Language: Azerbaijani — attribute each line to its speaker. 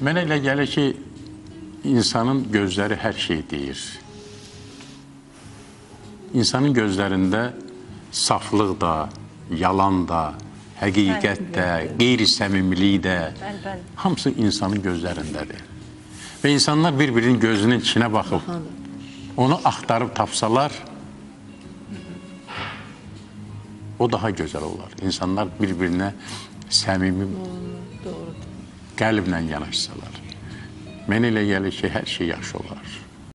Speaker 1: Mənə elə gəlir ki, insanın gözləri hər şey deyir. İnsanın gözlərində saflıq da, yalan da, həqiqət də, qeyri-səmimilik də, hamısı insanın gözlərindədir. Və insanlar bir-birinin gözünün içinə baxıb, onu axtarıb tapsalar, o daha gözəl olar. İnsanlar bir-birinə səmimi qəlblə yanaşsalar. Mənə elə gəlir ki, hər şey yaxşı olar.